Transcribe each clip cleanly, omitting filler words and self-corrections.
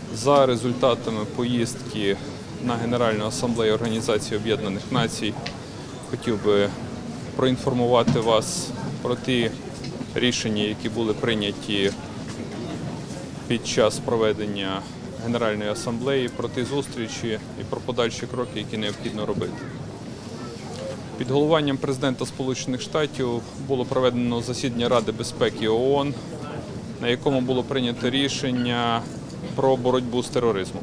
За результатами поїздки на Генеральну асамблею Організації Об'єднаних Націй хотів би проінформувати вас про ті рішення, які були прийняті під час проведення Генеральної асамблеї, про ті зустрічі і про подальші кроки, які необхідно робити. Під головуванням президента Сполучених Штатів було проведено засідання Ради безпеки ООН, на якому було прийнято рішення про боротьбу з тероризмом.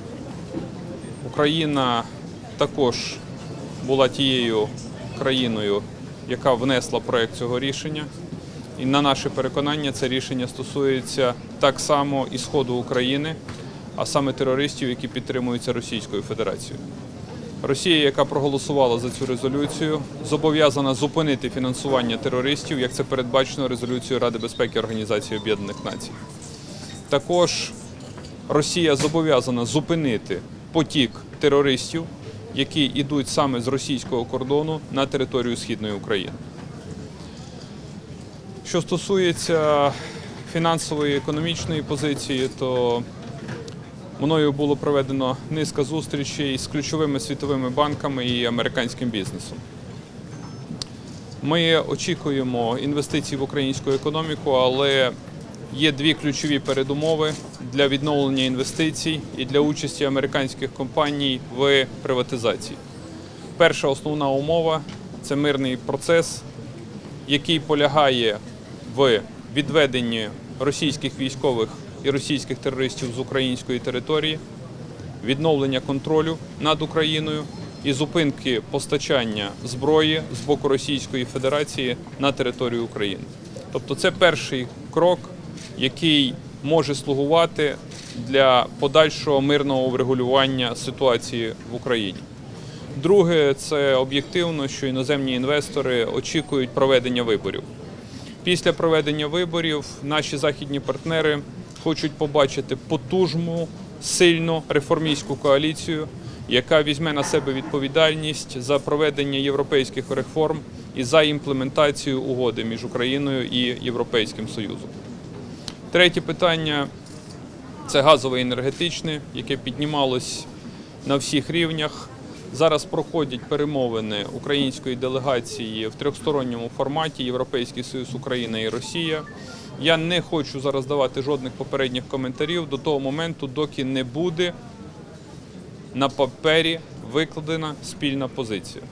Україна також була тією країною, яка внесла проект цього рішення. І на наше переконання, це рішення стосується так само і Сходу України, а саме терористів, які підтримуються Російською Федерацією. Росія, яка проголосувала за цю резолюцію, зобов'язана зупинити фінансування терористів, як це передбачено резолюцією Ради безпеки Організації Об'єднаних Націй. Також Росія зобов'язана зупинити потік терористів, які йдуть саме з російського кордону на територію Східної України. Що стосується фінансової і економічної позиції, то мною було проведено низка зустрічей з ключовими світовими банками і американським бізнесом. Ми очікуємо інвестицій в українську економіку, але є дві ключові передумови для відновлення інвестицій і для участі американських компаній в приватизації. Перша основна умова – це мирний процес, який полягає в відведенні російських військових і російських терористів з української території, відновлення контролю над Україною і зупинки постачання зброї з боку Російської Федерації на територію України. Тобто це перший крок, який може слугувати для подальшого мирного врегулювання ситуації в Україні. Друге – це об'єктивно, що іноземні інвестори очікують проведення виборів. Після проведення виборів наші західні партнери хочуть побачити потужну, сильну реформістську коаліцію, яка візьме на себе відповідальність за проведення європейських реформ і за імплементацію угоди між Україною і Європейським Союзом. Третє питання – це газове і енергетичне, яке піднімалось на всіх рівнях. Зараз проходять перемовини української делегації в трьохсторонньому форматі Європейський Союз, Україна і Росія. Я не хочу зараз давати жодних попередніх коментарів до того моменту, доки не буде на папері викладена спільна позиція.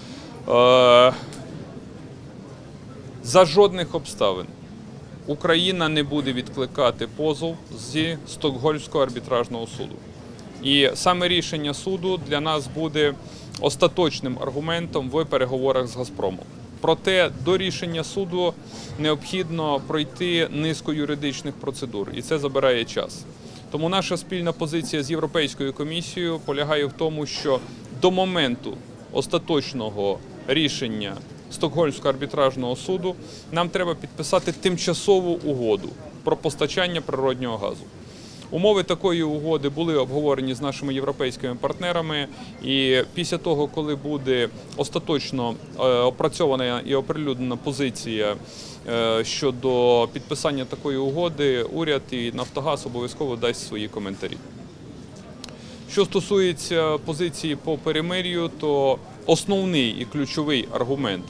За жодних обставин Україна не буде відкликати позов зі Стокгольмського арбітражного суду. І саме рішення суду для нас буде остаточним аргументом в переговорах з «Газпромом». Проте до рішення суду необхідно пройти низку юридичних процедур, і це забирає час. Тому наша спільна позиція з Європейською комісією полягає в тому, що до моменту остаточного рішення Стокгольмського арбітражного суду нам треба підписати тимчасову угоду про постачання природнього газу. Умови такої угоди були обговорені з нашими європейськими партнерами, і після того, коли буде остаточно опрацьована і оприлюднена позиція щодо підписання такої угоди, уряд і «Нафтогаз» обов'язково дасть свої коментарі. Що стосується позиції по перемир'ю, то основний і ключовий аргумент,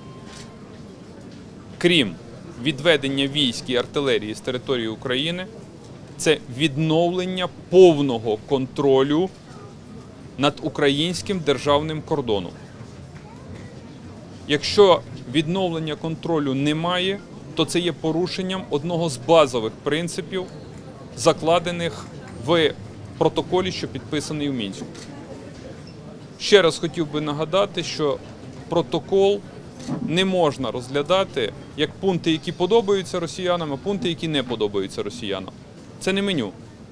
крім відведення військ і артилерії з території України, це відновлення повного контролю над українським державним кордоном. Якщо відновлення контролю немає, то це є порушенням одного з базових принципів, закладених в протоколі, що підписаний у Мінську. Ще раз хотів би нагадати, що протокол не можна розглядати як пункти, які подобаються росіянам, а пункти, які не подобаються росіянам. Це не меню.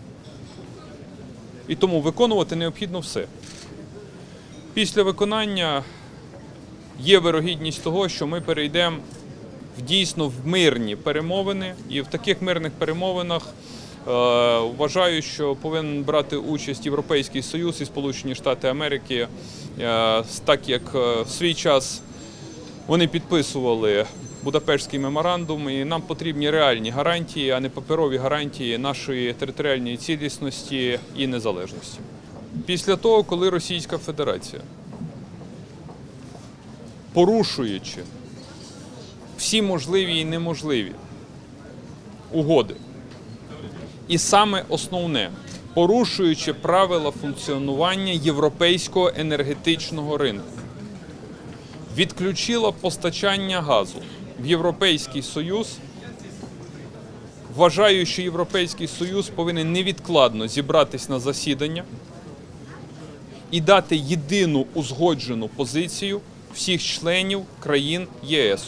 І тому виконувати необхідно все. Після виконання є вирогідність того, що ми перейдемо дійсно в мирні перемовини. І в таких мирних перемовинах вважаю, що повинен брати участь Європейський Союз і Сполучені Штати Америки, так як в свій час вони підписували Будапештський меморандум, і нам потрібні реальні гарантії, а не паперові гарантії нашої територіальної цілісності і незалежності. Після того, коли Російська Федерація, порушуючи всі можливі і неможливі угоди, і саме основне, порушуючи правила функціонування європейського енергетичного ринку, відключила постачання газу в Європейський Союз, вважаю, що Європейський Союз повинен невідкладно зібратись на засідання і дати єдину узгоджену позицію всіх членів країн ЄС.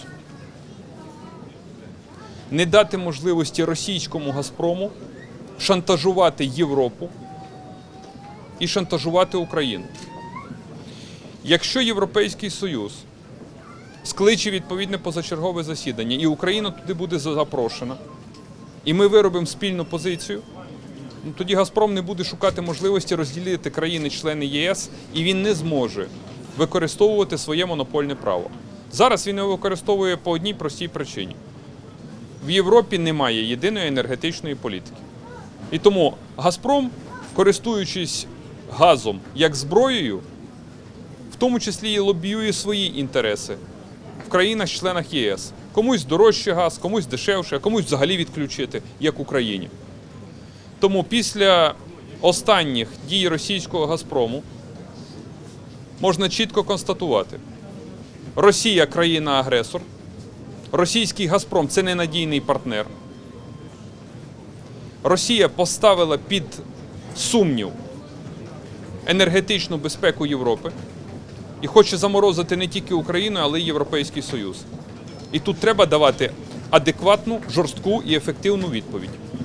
Не дати можливості російському «Газпрому» шантажувати Європу і шантажувати Україну. Якщо Європейський Союз скличе відповідне позачергове засідання, і Україна туди буде запрошена, і ми виробимо спільну позицію, тоді «Газпром» не буде шукати можливості розділити країни-члени ЄС, і він не зможе використовувати своє монопольне право. Зараз він його використовує по одній простій причині. В Європі немає єдиної енергетичної політики. І тому «Газпром», користуючись газом як зброєю, в тому числі і лобіює свої інтереси в країнах-членах ЄС. Комусь дорожче газ, комусь дешевше, а комусь взагалі відключити, як Україні. Тому після останніх дій російського «Газпрому» можна чітко констатувати: Росія – країна-агресор, російський «Газпром» – це ненадійний партнер. Росія поставила під сумнів енергетичну безпеку Європи і хоче заморозити не тільки Україну, але й Європейський Союз. І тут треба давати адекватну, жорстку і ефективну відповідь.